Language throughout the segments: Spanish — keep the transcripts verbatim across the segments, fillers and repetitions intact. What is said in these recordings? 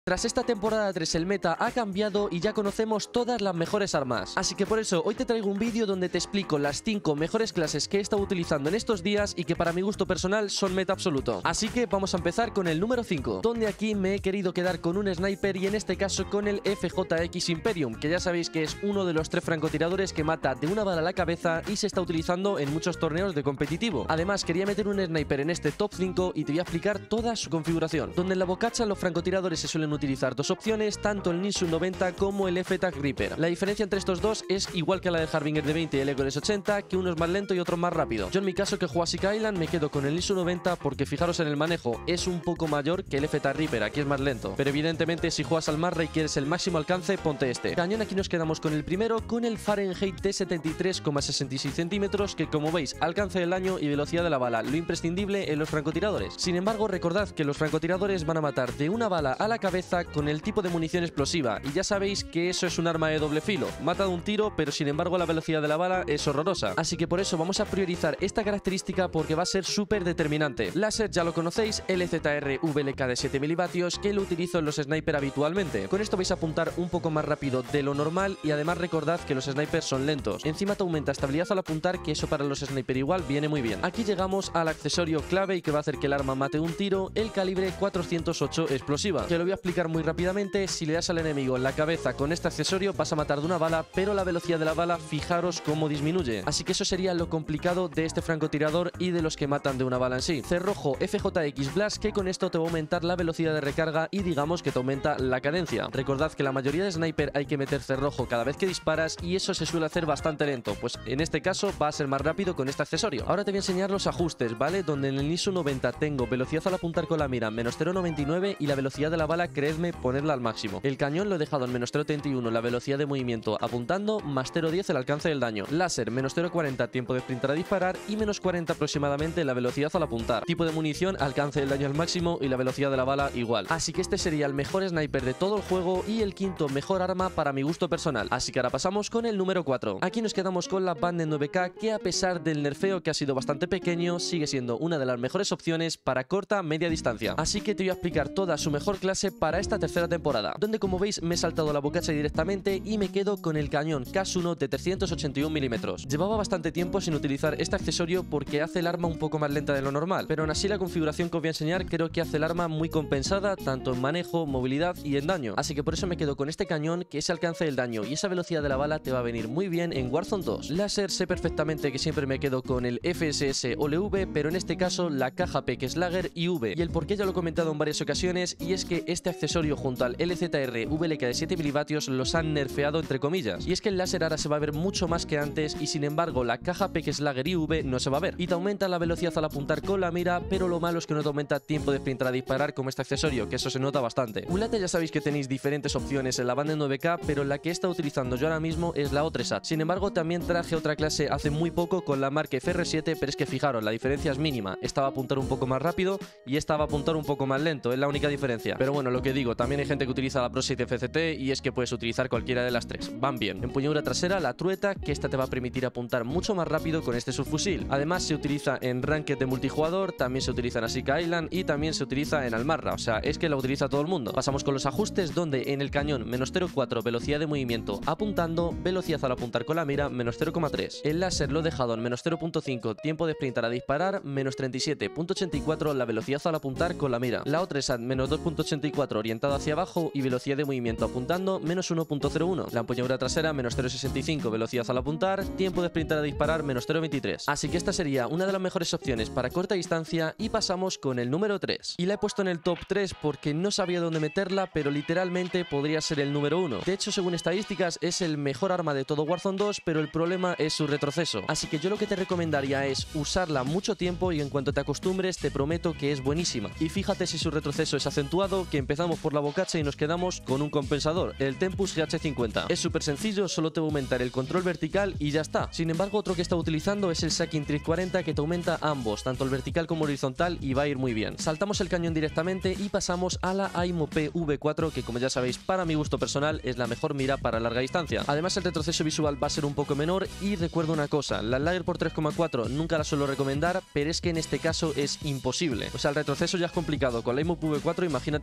Tras esta temporada tres el meta ha cambiado y ya conocemos todas las mejores armas, así que por eso hoy te traigo un vídeo donde te explico las cinco mejores clases que he estado utilizando en estos días y que para mi gusto personal son meta absoluto. Así que vamos a empezar con el número cinco, donde aquí me he querido quedar con un sniper y en este caso con el F J X Imperium, que ya sabéis que es uno de los tres francotiradores que mata de una bala a la cabeza y se está utilizando en muchos torneos de competitivo. Además quería meter un sniper en este top cinco y te voy a explicar toda su configuración, donde en la bocacha los francotiradores se suelen utilizar dos opciones, tanto el Ninsun noventa como el F-Tac Reaper. La diferencia entre estos dos es igual que la del Harbinger de veinte y el Hercules ochenta, que uno es más lento y otro más rápido. Yo en mi caso, que juego a Sika Island, me quedo con el Ninsun noventa porque fijaros en el manejo, es un poco mayor que el F-Tac Reaper, aquí es más lento, pero evidentemente si juegas al Marra y quieres el máximo alcance, ponte este. Cañón, aquí nos quedamos con el primero, con el Fahrenheit de setenta y tres coma sesenta y seis centímetros, que como veis, alcance del daño y velocidad de la bala, lo imprescindible en los francotiradores. Sin embargo, recordad que los francotiradores van a matar de una bala a la cabeza con el tipo de munición explosiva, y ya sabéis que eso es un arma de doble filo, mata de un tiro, pero sin embargo la velocidad de la bala es horrorosa, así que por eso vamos a priorizar esta característica porque va a ser súper determinante. Láser ya lo conocéis, L Z R V L K de siete milivatios, que lo utilizo en los sniper habitualmente. Con esto vais a apuntar un poco más rápido de lo normal y además recordad que los snipers son lentos. Encima te aumenta estabilidad al apuntar, que eso para los sniper igual viene muy bien. Aquí llegamos al accesorio clave y que va a hacer que el arma mate de un tiro, el calibre cuatrocientos ocho explosiva, que lo voy a explicar muy rápidamente. Si le das al enemigo en la cabeza con este accesorio vas a matar de una bala, pero la velocidad de la bala fijaros cómo disminuye, así que eso sería lo complicado de este francotirador y de los que matan de una bala en sí. Cerrojo F J X Blast, que con esto te va a aumentar la velocidad de recarga y digamos que te aumenta la cadencia. Recordad que la mayoría de sniper hay que meter cerrojo cada vez que disparas y eso se suele hacer bastante lento, pues en este caso va a ser más rápido con este accesorio. Ahora te voy a enseñar los ajustes, ¿vale? Donde en el Ninsun noventa tengo velocidad al apuntar con la mira menos cero coma noventa y nueve y la velocidad de la bala, creedme, ponerla al máximo. El cañón lo he dejado en menos cero coma treinta y uno la velocidad de movimiento apuntando, más cero coma diez el alcance del daño. Láser menos cero coma cuarenta tiempo de sprintar a disparar y menos cuarenta aproximadamente la velocidad al apuntar. Tipo de munición, alcance del daño al máximo y la velocidad de la bala igual. Así que este sería el mejor sniper de todo el juego y el quinto mejor arma para mi gusto personal. Así que ahora pasamos con el número cuatro. Aquí nos quedamos con la Bandit nueve K, que a pesar del nerfeo que ha sido bastante pequeño, sigue siendo una de las mejores opciones para corta media distancia. Así que te voy a explicar toda su mejor clase para esta tercera temporada, donde como veis me he saltado la bocacha directamente y me quedo con el cañón K S uno de trescientos ochenta y un milímetros. Llevaba bastante tiempo sin utilizar este accesorio porque hace el arma un poco más lenta de lo normal, pero aún así la configuración que os voy a enseñar creo que hace el arma muy compensada tanto en manejo, movilidad y en daño, así que por eso me quedo con este cañón, que ese alcance del daño y esa velocidad de la bala te va a venir muy bien en Warzone dos. Láser, sé perfectamente que siempre me quedo con el F S S O L V, pero en este caso la K J P Slagger I V, y el porqué ya lo he comentado en varias ocasiones, y es que este accesorio junto al L Z R V L K de siete milivatios los han nerfeado entre comillas, y es que el láser ahora se va a ver mucho más que antes y sin embargo la K J P Slagger I V no se va a ver, y te aumenta la velocidad al apuntar con la mira, pero lo malo es que no te aumenta tiempo de sprintar a disparar como este accesorio, que eso se nota bastante. Ulate ya sabéis que tenéis diferentes opciones en la Bandit nueve K, pero la que he estado utilizando yo ahora mismo es la O tres A T. Sin embargo también traje otra clase hace muy poco con la marca F R siete, pero es que fijaros, la diferencia es mínima, esta va a apuntar un poco más rápido y esta va a apuntar un poco más lento, es la única diferencia. Pero bueno, lo que digo, también hay gente que utiliza la Pro siete F C T y es que puedes utilizar cualquiera de las tres, van bien. Empuñadura trasera, la trueta, que esta te va a permitir apuntar mucho más rápido con este subfusil. Además se utiliza en ranked de multijugador, también se utiliza en Sika Island y también se utiliza en Almarra, o sea, es que la utiliza todo el mundo. Pasamos con los ajustes, donde en el cañón menos cero coma cuatro velocidad de movimiento apuntando, velocidad al apuntar con la mira menos cero coma tres. El láser lo he dejado en menos cero punto cinco tiempo de sprintar a disparar, menos treinta y siete punto ochenta y cuatro la velocidad al apuntar con la mira. La O tres A T menos dos punto ochenta y cuatro orientado hacia abajo y velocidad de movimiento apuntando menos uno punto cero uno. La empuñadura trasera menos cero punto sesenta y cinco velocidad al apuntar, tiempo de sprintar a disparar menos cero punto veintitrés. Así que esta sería una de las mejores opciones para corta distancia y pasamos con el número tres. Y la he puesto en el top tres porque no sabía dónde meterla, pero literalmente podría ser el número uno. De hecho, según estadísticas es el mejor arma de todo Warzone dos, pero el problema es su retroceso. Así que yo lo que te recomendaría es usarla mucho tiempo y en cuanto te acostumbres te prometo que es buenísima. Y fíjate si su retroceso es acentuado, que empezamos por la bocacha y nos quedamos con un compensador, el Tempus G H cincuenta. Es súper sencillo, solo te va a aumentar el control vertical y ya está. Sin embargo, otro que está utilizando es el Sakin Trick cuarenta, que te aumenta ambos, tanto el vertical como el horizontal, y va a ir muy bien. Saltamos el cañón directamente y pasamos a la Aimmo P V cuatro, que como ya sabéis, para mi gusto personal es la mejor mira para larga distancia. Además, el retroceso visual va a ser un poco menor y recuerdo una cosa, la Lager por tres coma cuatro nunca la suelo recomendar, pero es que en este caso es imposible. O sea, el retroceso ya es complicado con la Aimmo P V cuatro, imagínate con esto.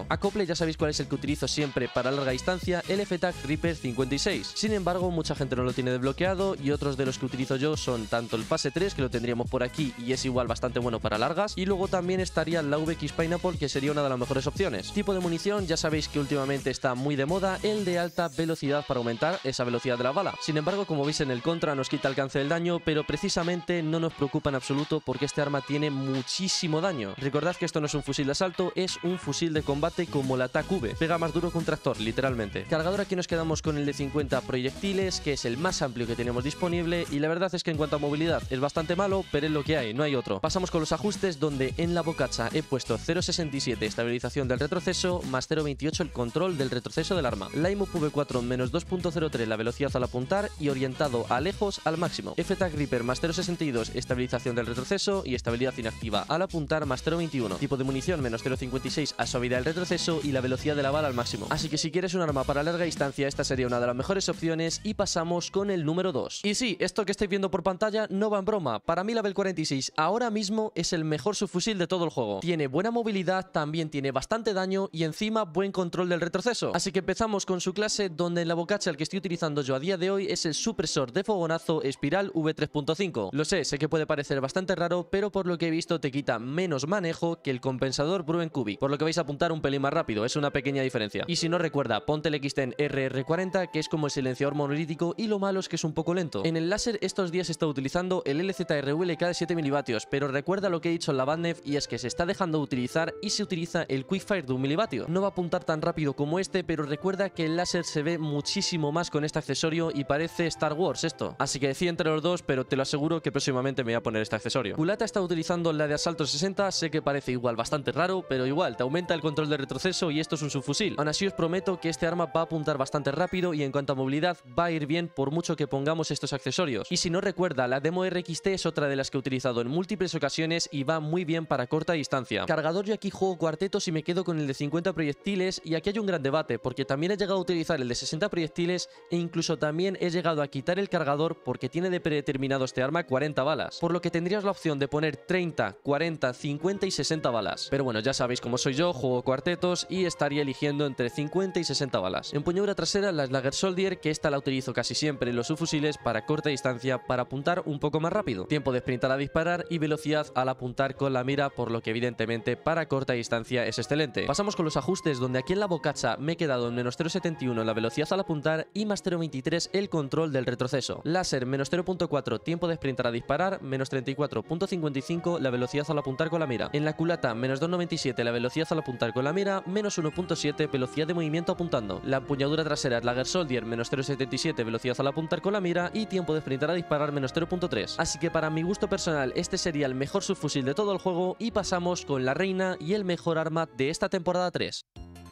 uno. Acople ya sabéis cuál es el que utilizo siempre para larga distancia, el F-Tac Reaper cincuenta y seis. Sin embargo, mucha gente no lo tiene desbloqueado y otros de los que utilizo yo son tanto el Phase tres, que lo tendríamos por aquí y es igual bastante bueno para largas, y luego también estaría la V X Pineapple, que sería una de las mejores opciones. Tipo de munición, ya sabéis que últimamente está muy de moda el de alta velocidad para aumentar esa velocidad de la bala. Sin embargo, como veis en el contra, nos quita alcance del daño, pero precisamente no nos preocupa en absoluto porque este arma tiene muchísimo daño. Recordad que esto no es un fusil de asalto, es un fusil de combate como la T A C V. Pega más duro que un tractor, literalmente. Cargador, aquí nos quedamos con el de cincuenta proyectiles, que es el más amplio que tenemos disponible, y la verdad es que en cuanto a movilidad es bastante malo, pero es lo que hay, no hay otro. Pasamos con los ajustes, donde en la bocacha he puesto cero coma sesenta y siete estabilización del retroceso, más cero coma veintiocho el control del retroceso del arma. La I M U V cuatro menos dos punto cero tres la velocidad al apuntar y orientado a lejos al máximo. F-Tac Reaper más cero coma sesenta y dos estabilización del retroceso y estabilidad inactiva al apuntar más cero coma veintiuno. Tipo de munición menos cero coma cincuenta y seis a suavidad del retroceso y la velocidad de la bala al máximo. Así que si quieres un arma para larga distancia, esta sería una de las mejores opciones, y pasamos con el número dos. Y sí, esto que estáis viendo por pantalla no va en broma. Para mí la Bell cuarenta y seis ahora mismo es el mejor subfusil de todo el juego. Tiene buena movilidad, también tiene bastante daño y encima buen control del retroceso. Así que empezamos con su clase, donde en la bocacha el que estoy utilizando yo a día de hoy es el supresor de fogonazo Espiral V tres punto cinco. Lo sé, sé que puede parecer bastante raro, pero por lo que he visto te quita menos manejo que el compensador Bruen Cubic, por lo que vais a apuntar un pelín más rápido, es una pequeña diferencia. Y si no, recuerda, ponte el X ten R R cuarenta, que es como el silenciador monolítico, y lo malo es que es un poco lento. En el láser estos días he estado utilizando el L Z R U L K de siete milivatios, pero recuerda lo que he dicho en la Bandnev, y es que se está dejando de utilizar y se utiliza el Quickfire de un milivatio. No va a apuntar tan rápido como este, pero recuerda que el láser se ve muchísimo más con este accesorio y parece Star Wars esto. Así que decía entre los dos, pero te lo aseguro que próximamente me voy a poner este accesorio. Culata está utilizando la de asalto sesenta, sé que parece igual bastante raro, pero igual te aumenta el control de retroceso y esto es un subfusil. Aún así os prometo que este arma va a apuntar bastante rápido y en cuanto a movilidad va a ir bien por mucho que pongamos estos accesorios. Y si no, recuerda, la Demo R X T es otra de las que he utilizado en múltiples ocasiones y va muy bien para corta distancia. Cargador, yo aquí juego cuartetos y me quedo con el de cincuenta proyectiles, y aquí hay un gran debate porque también he llegado a utilizar el de sesenta proyectiles e incluso también he llegado a quitar el cargador porque tiene de predeterminado este arma cuarenta balas, por lo que tendrías la opción de poner treinta, cuarenta, cincuenta y sesenta balas. Pero bueno, ya sabéis cómo soy yo, juego cuartetos y estaría eligiendo entre cincuenta y sesenta balas. Empuñadura trasera, la Slugger Soldier, que esta la utilizo casi siempre en los subfusiles para corta distancia para apuntar un poco más rápido. Tiempo de sprintar a disparar y velocidad al apuntar con la mira, por lo que evidentemente para corta distancia es excelente. Pasamos con los ajustes, donde aquí en la bocacha me he quedado en menos cero coma setenta y uno la velocidad al apuntar y más cero coma veintitrés el control del retroceso. Láser menos cero punto cuatro tiempo de sprintar a disparar, menos treinta y cuatro punto cincuenta y cinco la velocidad al apuntar con la mira. En la culata menos dos punto noventa y siete la velocidad al apuntar con la mira, menos uno punto siete velocidad de movimiento apuntando. La empuñadura trasera Slugger Soldier menos cero punto setenta y siete velocidad al apuntar con la mira y tiempo de sprintar a disparar menos cero punto tres. Así que para mi gusto personal este sería el mejor subfusil de todo el juego, y pasamos con la reina y el mejor arma de esta temporada tres.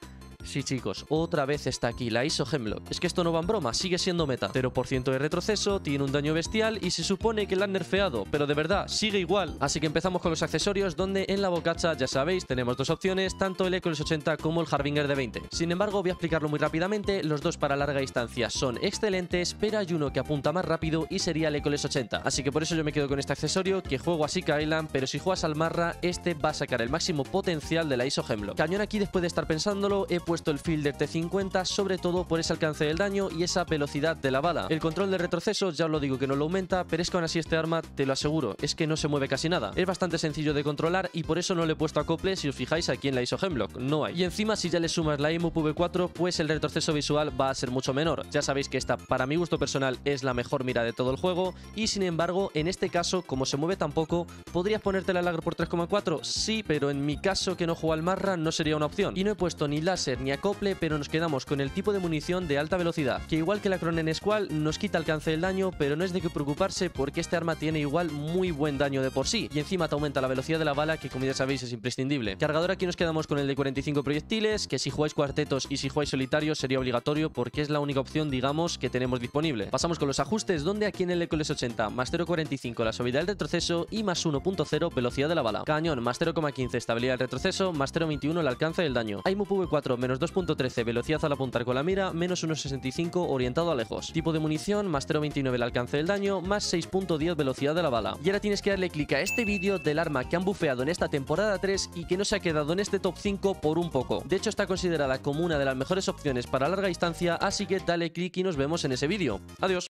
Sí, chicos, otra vez está aquí la I S O Hemlock. Es que esto no va en broma, sigue siendo meta. cero por ciento de retroceso, tiene un daño bestial y se supone que la han nerfeado, pero de verdad, sigue igual. Así que empezamos con los accesorios, donde en la bocacha, ya sabéis, tenemos dos opciones, tanto el Ecoles ochenta como el Harbinger de veinte. Sin embargo, voy a explicarlo muy rápidamente, los dos para larga distancia son excelentes, pero hay uno que apunta más rápido y sería el Ecoles ochenta. Así que por eso yo me quedo con este accesorio, que juego a Sika Island, pero si juegas al Marra, este va a sacar el máximo potencial de la I S O Hemlock. Cañón, aquí después de estar pensándolo, he puesto el Fielder T cincuenta, sobre todo por ese alcance del daño y esa velocidad de la bala. El control de retroceso ya os lo digo que no lo aumenta, pero es que aún así este arma, te lo aseguro, es que no se mueve casi nada. Es bastante sencillo de controlar y por eso no le he puesto acople, si os fijáis aquí en la I S O Hemlock, no hay. Y encima si ya le sumas la I M U V cuatro, pues el retroceso visual va a ser mucho menor. Ya sabéis que esta, para mi gusto personal, es la mejor mira de todo el juego, y sin embargo, en este caso, como se mueve tan poco, ¿podrías ponerte la Lagro por tres coma cuatro? Sí, pero en mi caso, que no juego al Marra, no sería una opción. Y no he puesto ni láser ni acople, pero nos quedamos con el tipo de munición de alta velocidad, que igual que la Cronen Squall nos quita alcance del daño, pero no es de qué preocuparse porque este arma tiene igual muy buen daño de por sí, y encima te aumenta la velocidad de la bala, que como ya sabéis es imprescindible. Cargador, aquí nos quedamos con el de cuarenta y cinco proyectiles, que si jugáis cuartetos y si jugáis solitarios sería obligatorio porque es la única opción, digamos, que tenemos disponible. Pasamos con los ajustes, donde aquí en el Ecoles ochenta más cero coma cuarenta y cinco la suavidad del retroceso y más uno punto cero velocidad de la bala. Cañón más cero coma quince estabilidad del retroceso, más cero coma veintiuno el alcance del daño. I M U V cuatro menos menos dos punto trece velocidad al apuntar con la mira, menos uno punto sesenta y cinco orientado a lejos. Tipo de munición, más cero punto veintinueve el alcance del daño, más seis punto diez velocidad de la bala. Y ahora tienes que darle clic a este vídeo del arma que han bufeado en esta temporada tres y que no se ha quedado en este top cinco por un poco. De hecho, está considerada como una de las mejores opciones para larga distancia, así que dale clic y nos vemos en ese vídeo. Adiós.